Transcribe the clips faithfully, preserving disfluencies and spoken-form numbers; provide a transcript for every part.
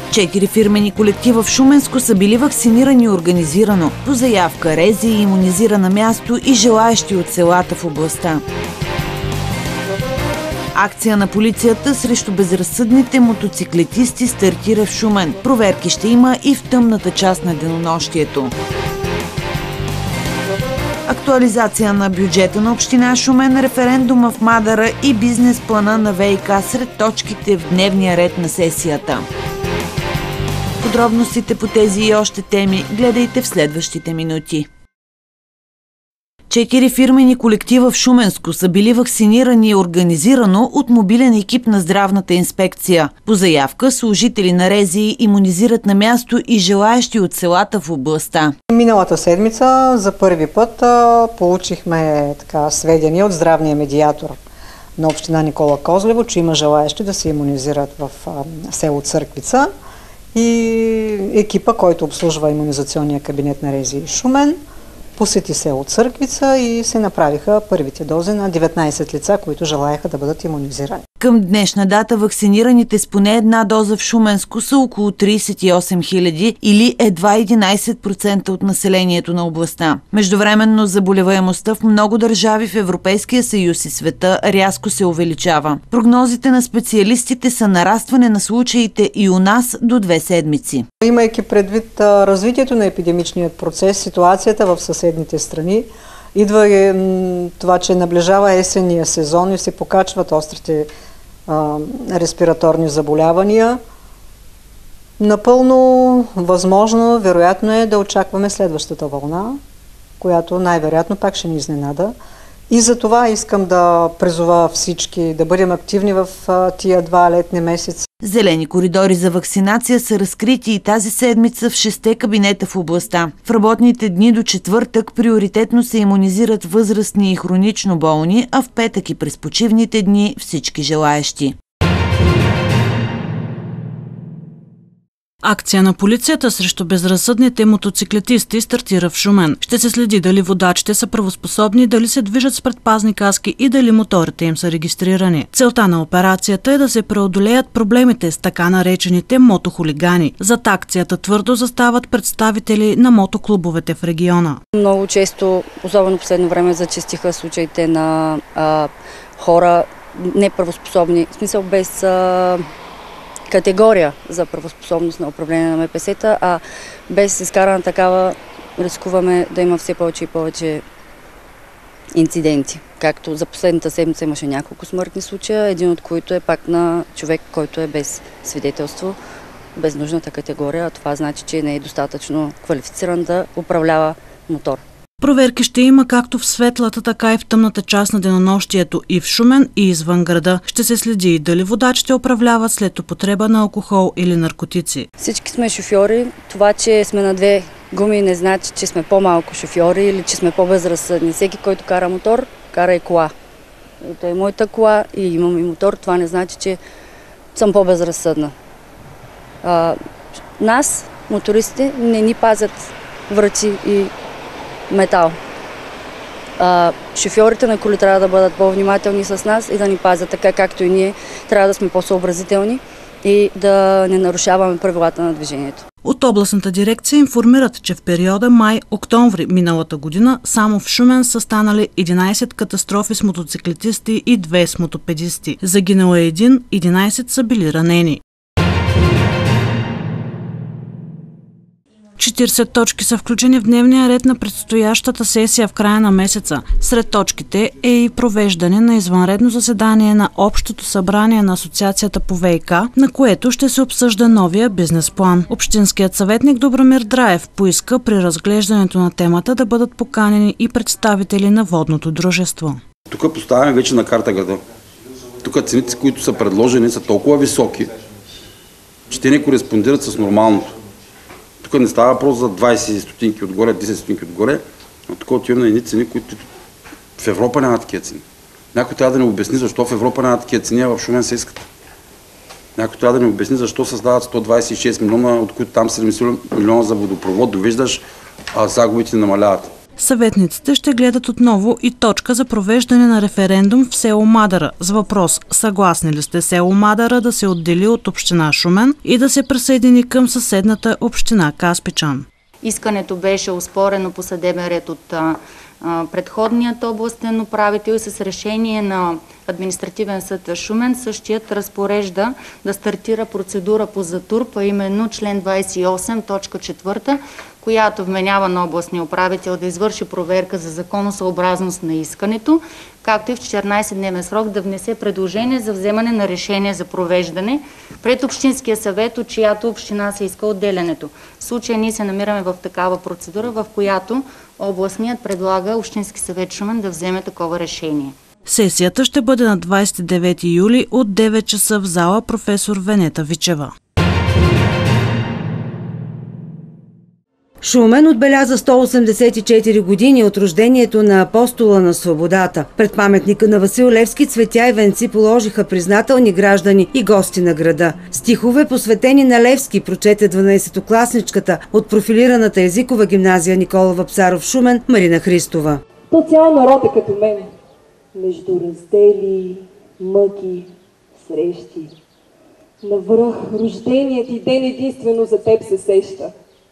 Четири фирмени колектива в Шуменско са били вакцинирани организирано. По заявка РЗИ имунизира на място и желаещи от селата в областта. Акция на полицията срещу безразсъдните мотоциклетисти стартира в Шумен. Проверки ще има и в тъмната част на денонощието. Актуализация на бюджета на община Шумен, референдума в Мадара и бизнес плана на ВиК сред точките в дневния ред на сесията. Подробностите по тези и още теми гледайте в следващите минути. Четири фирмени колектива в Шуменско са били вакцинирани организирано от мобилен екип на здравната инспекция. По заявка служители на РЗИ имунизират на място и желаещи от селата в областта. Миналата седмица за първи път а, получихме така, сведения от здравния медиатор на община Никола Козлево, че има желаещи да се имунизират в а, село Църквица, и екипа, който обслужва имунизационния кабинет на РЗИ Шумен, посети село Църквица и се направиха първите дози на деветнайсет лица, които желаяха да бъдат имунизирани. Към днешна дата вакцинираните с поне една доза в Шуменско са около трийсет и осем хиляди или едва единайсет процента от населението на областта. Междувременно заболеваемостта в много държави в Европейския съюз и света рязко се увеличава. Прогнозите на специалистите са нарастване на случаите и у нас до две седмици. Имайки предвид развитието на епидемичният процес, ситуацията в съседните страни, идва и това, че наближава есенния сезон и се покачват острите а, респираторни заболявания. Напълно възможно, вероятно е да очакваме следващата вълна, която най-вероятно пак ще ни изненада. И за това искам да призова всички да бъдем активни в а, тия два летни месеца. Зелени коридори за вакцинация са разкрити и тази седмица в шесте кабинета в областта. В работните дни до четвъртък приоритетно се имунизират възрастни и хронично болни, а в петък и през почивните дни всички желаещи. Акция на полицията срещу безразсъдните мотоциклетисти стартира в Шумен. Ще се следи дали водачите са правоспособни, дали се движат с предпазни каски и дали моторите им са регистрирани. Целта на операцията е да се преодолеят проблемите с така наречените мотохулигани. Зад акцията твърдо застават представители на мотоклубовете в региона. Много често, особено в последно време, зачестиха случаите на а, хора неправоспособни, в смисъл без а, категория за правоспособност на управление на МПС-та, а без изкарана такава рискуваме да има все повече и повече инциденти. Както за последната седмица имаше няколко смъртни случая, един от които е пак на човек, който е без свидетелство, без нужната категория, а това значи, че не е достатъчно квалифициран да управлява мотор. Проверки ще има както в светлата, така и в тъмната част на денонощието и в Шумен, и извън града. Ще се следи и дали водачите управляват след употреба на алкохол или наркотици. Всички сме шофьори. Това, че сме на две гуми, не значи, че сме по-малко шофьори или че сме по-безразсъдни. Всеки, който кара мотор, кара и кола. Ето е моята кола и имам и мотор. Това не значи, че съм по-безразсъдна. А, нас, мотористите, не ни пазят врати и метал. А, шофьорите на коли трябва да бъдат по-внимателни с нас и да ни пазят, така както и ние трябва да сме по-съобразителни и да не нарушаваме правилата на движението. От областната дирекция информират, че в периода май-октомври миналата година само в Шумен са станали единайсет катастрофи с мотоциклетисти и две с мотопедисти. Загинал е един, единайсет са били ранени. четирийсет точки са включени в дневния ред на предстоящата сесия в края на месеца. Сред точките е и провеждане на извънредно заседание на Общото събрание на Асоциацията по ВиК, на което ще се обсъжда новия бизнес план. Общинският съветник Добромир Драев поиска при разглеждането на темата да бъдат поканени и представители на водното дружество. Тук поставяме вече на карта града. Тук цените, които са предложени, са толкова високи, че те не кореспондират с нормалното. Тук не става въпрос за двайсет стотинки отгоре, десет стотинки отгоре, но тук отиваме на едни цени, които в Европа няма такива цени. Някой трябва да ни обясни защо в Европа няма такива цени, а в Шумен се искат. Някой трябва да ни обясни защо създават сто двайсет и шест милиона, от които там седемдесет милиона за водопровод, довиждаш, а загубите намаляват. Съветниците ще гледат отново и точка за провеждане на референдум в село Мадара с въпрос: съгласни ли сте село Мадара да се отдели от община Шумен и да се присъедини към съседната община Каспичан? Искането беше оспорено по съдебен ред от а, а, предходният областен управител и с решение на Административен съд Шумен същият разпорежда да стартира процедура по затурп, а именно член двадесет и осем, точка четвърта, която вменява на областния управител да извърши проверка за законосъобразност на искането, както и в четиринадесетдневен срок да внесе предложение за вземане на решение за провеждане пред Общинския съвет, от чиято община се иска отделянето. В случая ние се намираме в такава процедура, в която областният предлага Общински съвет Шумен да вземе такова решение. Сесията ще бъде на двадесет и девети юли от девет часа в зала професор Венета Вичева. Шумен отбеляза сто осемдесет и четири години от рождението на апостола на свободата. Пред паметника на Васил Левски цветя и венци положиха признателни граждани и гости на града. Стихове, посветени на Левски, прочете дванадесетокласничката от профилираната езикова гимназия Никола Вапцаров Шумен Марина Христова. То цял народ е като мен, между раздели, мъки, срещи. Навръх рожденият ти ден единствено за теб се сеща.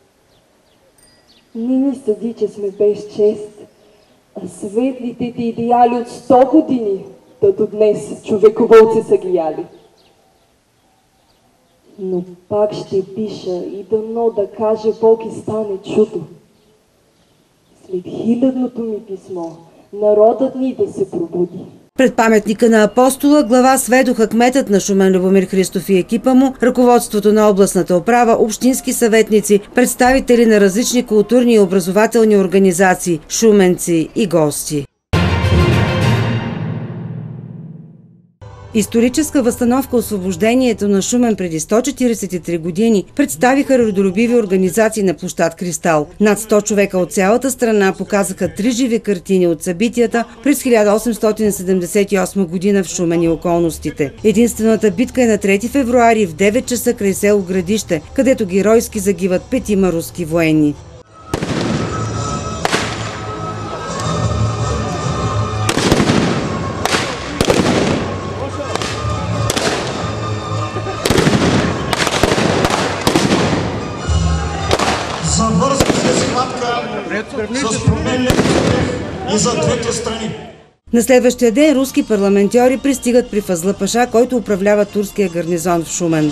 Не ни съди, че сме без чест, а светлите ти идеали от сто години, да до днес човековолци са ги яли. Но пак ще пиша и дано да каже Бог и стане чудо. След хилядното ми писмо, народът ни да се пробуди. Пред паметника на апостола глава сведоха кметът на Шумен Любомир Христов и екипа му, ръководството на областната управа, общински съветници, представители на различни културни и образователни организации, шуменци и гости. Историческа възстановка освобождението на Шумен преди сто четиридесет и три години представиха родолюбиви организации на площад Кристал. Над сто човека от цялата страна показаха три живи картини от събитията през хиляда осемстотин седемдесет и осма година в Шумен и околностите. Единствената битка е на трети февруари в девет часа край село Градище, където геройски загиват петима руски военни. Завързва се схватка с променливите и за двете страни. На следващия ден руски парламентьори пристигат при Фазла Паша, който управлява турския гарнизон в Шумен.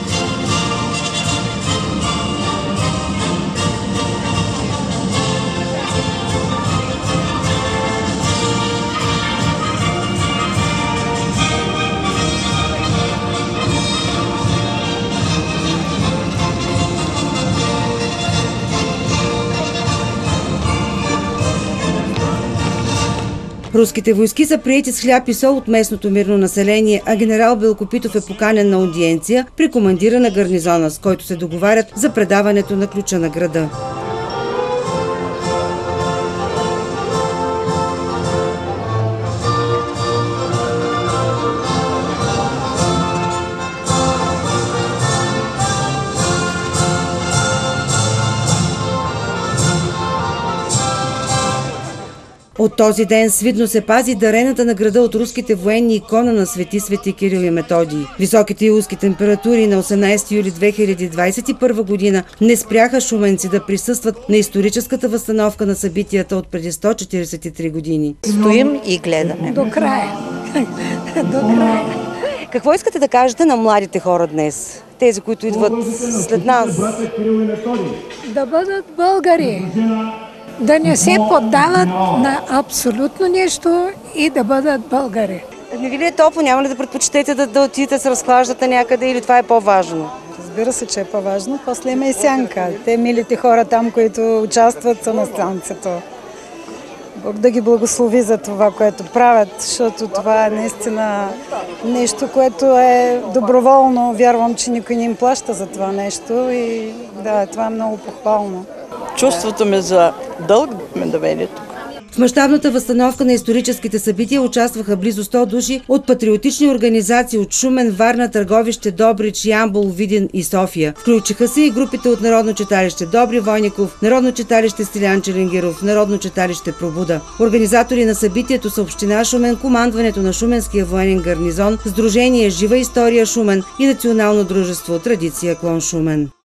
Руските войски са приети с хляб и сол от местното мирно население, а генерал Белокопитов е поканен на аудиенция при командира на гарнизона, с който се договарят за предаването на ключа на града. От този ден с видно се пази дарената на града от руските военни икона на свети свети Кирил и Методий. Високите юлски температури на осемнадесети юли две хиляди двадесет и първа година не спряха шуменци да присъстват на историческата възстановка на събитията от преди сто четиридесет и три години. Стоим и гледаме. До края. До края. Какво искате да кажете на младите хора днес? Тези, които идват след нас? Да бъдат българи. Да не се поддават на абсолютно нещо и да бъдат българи. Не ви ли е топло? Няма ли да предпочитате да, да отидете се разхлаждате някъде или това е по-важно? Разбира се, че е по-важно. После има и сянка. Те милите хора там, които участват са на станцията. Бог да ги благослови за това, което правят, защото това е наистина нещо, което е доброволно. Вярвам, че никой не им плаща за това нещо и да, това е много похвално. Чувството ми за дълг ме доведе тук. В мащабната възстановка на историческите събития участваха близо сто души от патриотични организации от Шумен, Варна, Търговище, Добрич, Ямбол, Видин и София. Включиха се и групите от Народно читалище Добри Войников, Народно читалище Стилян Челенгеров, Народно читалище Пробуда. Организатори на събитието са община Шумен, командването на Шуменския военен гарнизон, Сдружение Жива история Шумен и Национално дружество Традиция Клон Шумен.